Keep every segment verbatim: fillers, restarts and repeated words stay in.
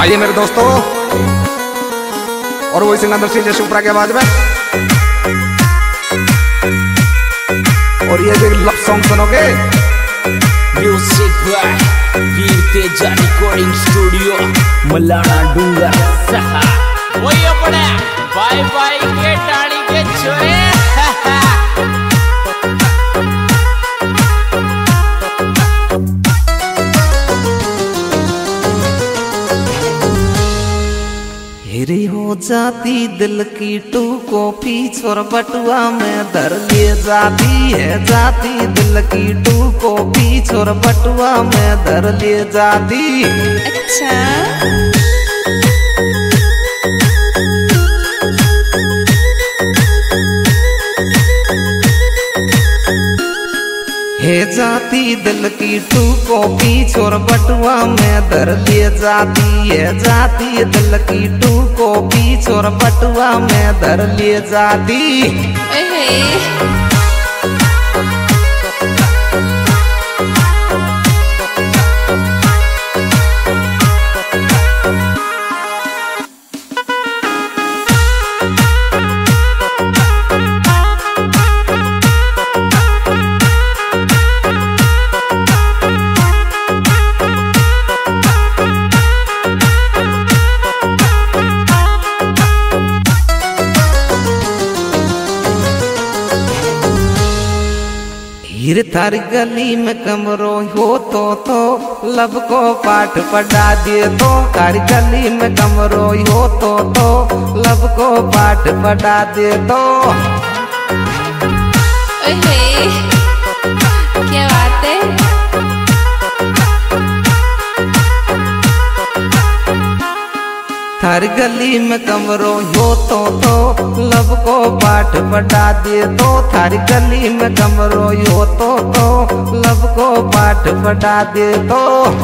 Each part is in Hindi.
आइए मेरे दोस्तों, और वही सिंगर श्री जय उपरा की आवाज में, और ये जो लव सॉन्ग सुनोगे music by Veer Teja recording studio Malana डूंगा सहा वही अपने बाय बाय के टाड़ी के छोरे। हिरी हो जाती दिल की टू कॉफी छोर बटुआ में धर ले जाती है, जाती दिल की टू कॉफी छोर बटुआ में धर ले जाती। अच्छा है जाती दिल की टू कॉफी छोर बटुआ में धर ले जाती है, जाती दिल की टू कॉफी छोर बटुआ में धर ले जाती। हीर थारी गली में कमरो हो तो तो लब को पाठ पढ़ा दिए तो, थारी गली में कमरो हो तो तो लब को पाठ पढ़ा दिए तो। क्या बात है, थारी गली में कमरो हो तो तो लब को पाठ पढ़ा दिए तो, थारी गली में कमरो हो तो तो लब को पाठ पढ़ा दिए तो।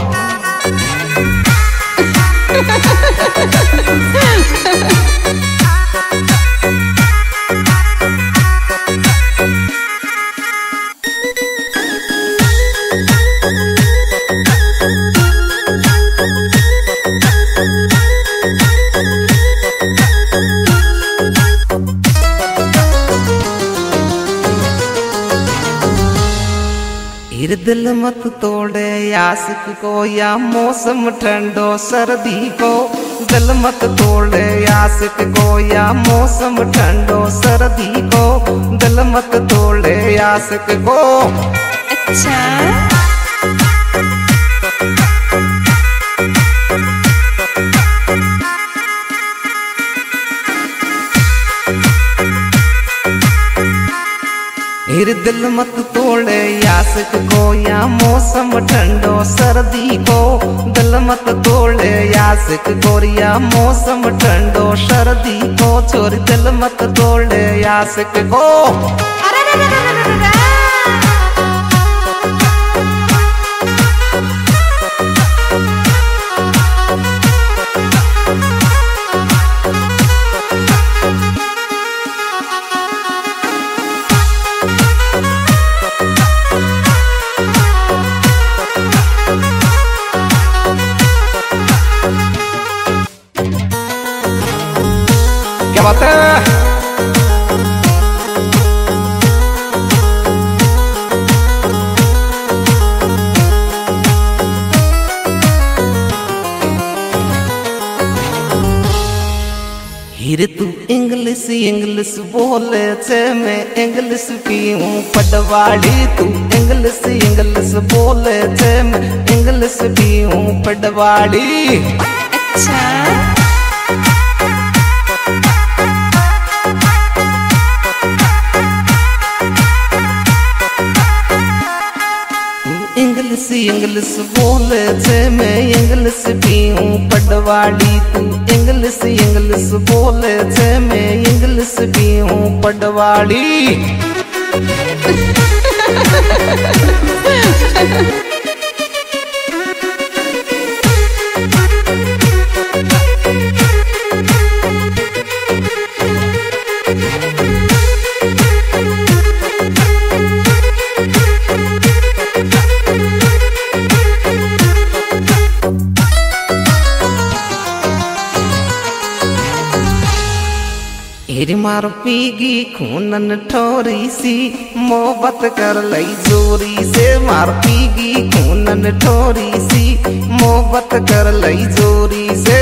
दिल मत तोड़े आशिक को या मौसम ठंडो सर्दी को, दिल मत तोड़े आशिक को या मौसम ठंडो सर्दी को, दिल मत तोड़े आशिक को। अच्छा हिर दिल मत तोड़े आशिक को या मौसम ठंडो सर्दी को, दिल मत तोड़े आशिक को या मौसम ठंडो सर्दी को, छोरी दिल मत तोड़े आशिक को। क्या बात है, हिर तू इंग्लिश इंग्लिश बोले छे मैं इंग्लिश पीऊं पडवाड़ी, तू इंग्लिश इंग्लिश बोले छे मैं इंग्लिश पीऊं पडवाड़ी। अच्छा इंग्लिश इंग्लिश बोले छे मैं इंग्लिश पीऊं पडवाड़ी, तू इंग्लिश इंग्लिश बोले छे मैं इंग्लिश पीऊं पडवाड़ी। हीर मार पीगी खूनन ठोरी सी मोहब्बत कर लई जोरी से मार पीगी खूनन ठोरी सी मोहब्बत कर लई जोरी से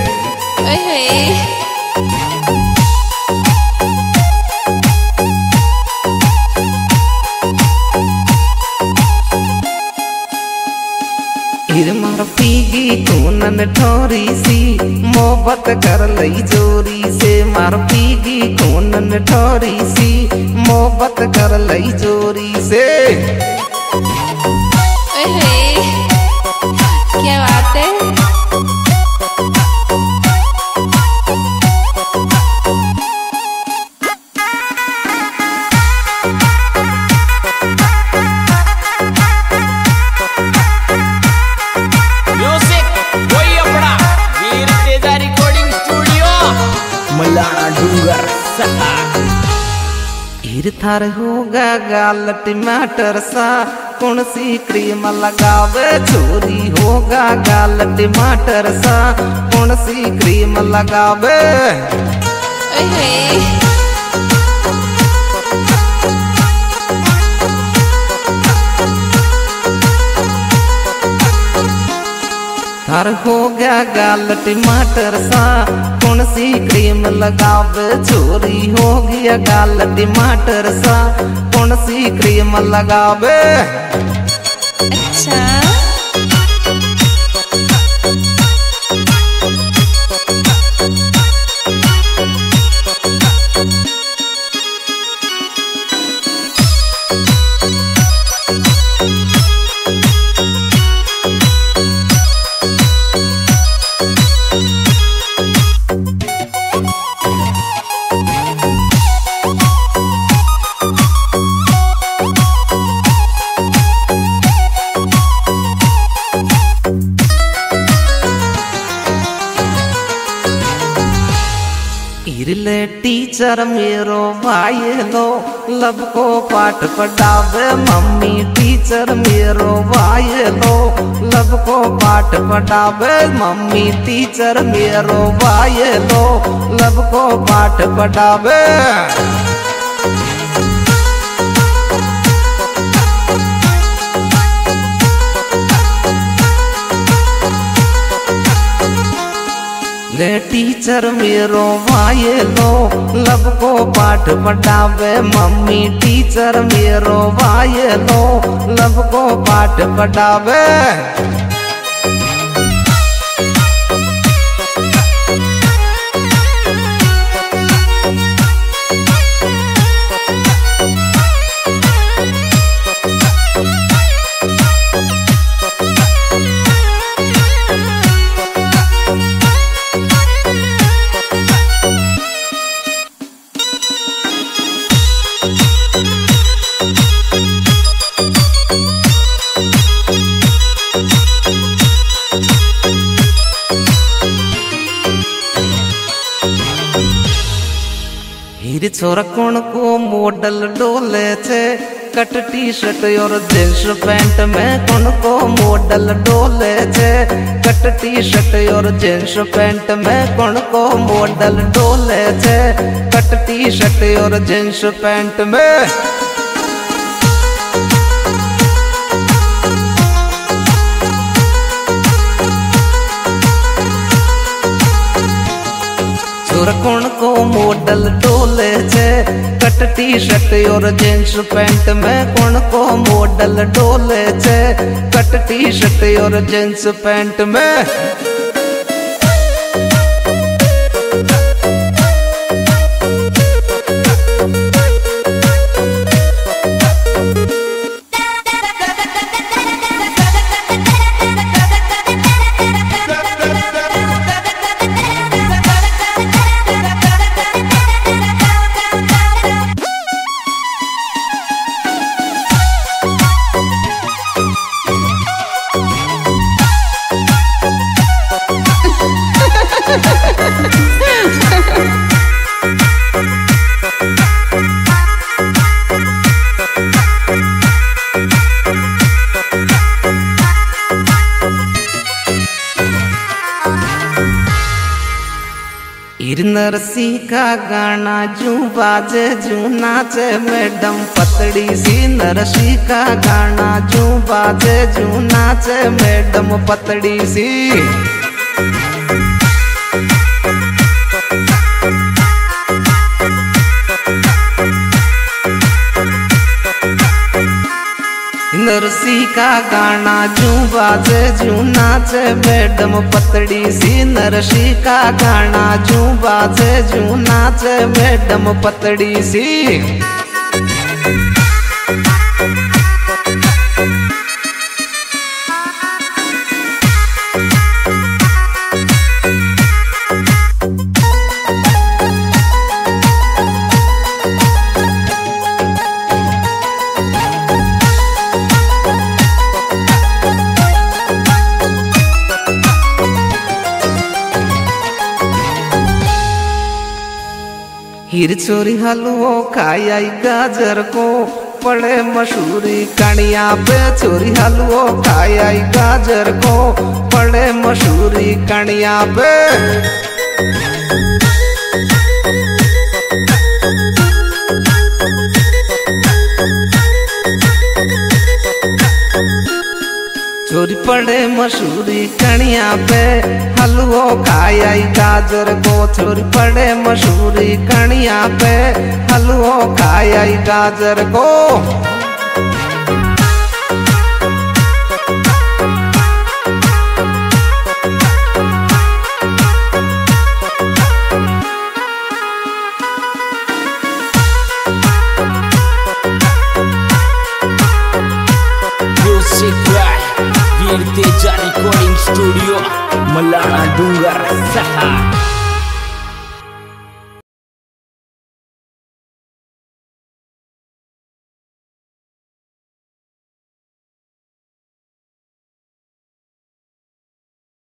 हीर मार पीगी खूनन ठोरी सी मोहब्बत कर लई जोरी से मार पीगी खूनन ठोरी सी मोहब्बत कर लई जोरी से क्या बात है। मलाना डूंगर हीर थार होगा गाल टमाटर सा कौन सी क्रीम लगावे छोरी होगा गाल टमाटर सा कौन सी क्रीम लगावे थार हो गया गाल टमाटर सा कौन सी क्रीम लगावे छोरी हो गया गाल टमाटर सा कौन सी क्रीम लगावे अच्छा हिरले टीचर मेरो भाई लो लब को पाठ पढ़ावे मम्मी टीचर मेरो भाई लो लब को पाठ पढ़ावे मम्मी टीचर मेरो भाई लो लब को पाठ पढ़ावे ले टीचर मेरो भाई लो लब को पाठ पढ़ावे मम्मी टीचर मेरो भाई लो लब को पाठ पढ़ावे हीर छोरा कौन को मॉडल डोले छे कट टी शर्ट और जींस पैंट में कौन को मॉडल डोले छे कट टी शर्ट और जींस पैंट में कौन को मॉडल डोले छे कट टी शर्ट और जींस पैंट में कौन को मॉडल डोले छे कट टी शर्ट और जींस पैंट में कौन को मॉडल डोले छे कट टी शर्ट और जींस पैंट में हीर नरसी का गाना जू बाजे जू नाचे मैडम पतड़ी सी। नरसी का गाना जू बाजे जू नाचे मैडम पतड़ी सी। नरसी का गाना जू बाजे जू नाचे मैडम पतड़ी सी। नरसी का गाना जू बाजे जू नाचे मैडम पतड़ी सी। हीर चोरी हलवो खाया गाजर को पड़े मशहूरी कणिया पे। चोरी हलवो खाया गाजर को पड़े मशहूरी कणिया पे। चोरी पड़े मशहूरी कणिया पे हलवो खाया गाजर को। चोरी पड़े मशहूरी कणिया पे हलवो खाया गाजर को। वीर तेजा रिकॉर्डिंग स्टूडियो मलाणा डूंगर सहा।